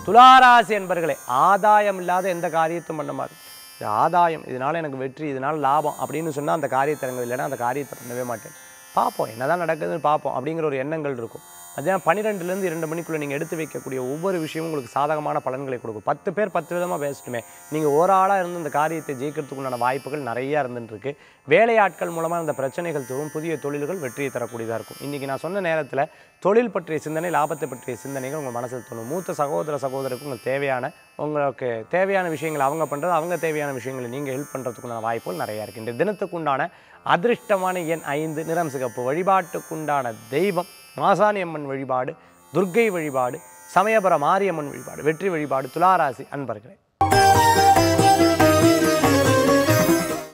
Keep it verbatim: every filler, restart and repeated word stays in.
துளாராசி என்பர்களே, ஆதாயம் இல்லாத எந்த காரியத்தையும் பண்ண மாட்டேன். இது ஆதாயம், இதனால் எனக்கு வெற்றி, இதனால் லாபம் அப்படின்னு சொன்னால் அந்த காரியத்தை இறங்க, இல்லைன்னா அந்த காரியத்தை பண்ணவே மாட்டேன். பார்ப்போம் என்னதான் நடக்குதுன்னு பார்ப்போம் அப்படிங்கிற ஒரு எண்ணங்கள் இருக்கும். மத்தியானம் பன்னிரெண்டுலேருந்து இரண்டு மணிக்குள்ளே நீங்கள் எடுத்து வைக்கக்கூடிய ஒவ்வொரு விஷயமும் உங்களுக்கு சாதகமான பலன்களை கொடுக்கும். பத்து பேர் பத்து விதமாக பேசட்டுமே, நீங்கள் ஒரு ஆளாக இருந்து இந்த காரியத்தை ஜெயிக்கிறதுக்குண்டான வாய்ப்புகள் நிறையா இருந்துருக்கு. வேலையாட்கள் மூலமாக இந்த பிரச்சனைகள் தோறும் புதிய தொழில்கள் வெற்றியை தரக்கூடியதாக இருக்கும். இன்றைக்கி நான் சொன்ன நேரத்தில் தொழில் பற்றிய சிந்தனை, லாபத்தை பற்றிய சிந்தனைகள் உங்கள் மனசில் தோணும். மூத்த சகோதர சகோதரருக்கு உங்களுக்கு தேவையான உங்களுக்கு தேவையான விஷயங்கள் அவங்க பண்ணுறது, அவங்க தேவையான விஷயங்களை நீங்கள் ஹெல்ப் பண்ணுறதுக்குண்டான வாய்ப்புகள் நிறையா இருக்குது. இந்த தினத்துக்குண்டான அதிர்ஷ்டமான எண் ஐந்து, நிறம் சிகப்பு. வழிபாட்டுக்குண்டான தெய்வம் மாசாணி அம்மன் வழிபாடு, துர்க்கை வழிபாடு, சமயபுர மாரியம்மன் வழிபாடு, வெற்றி வழிபாடு. துளாராசி அன்பர்களே.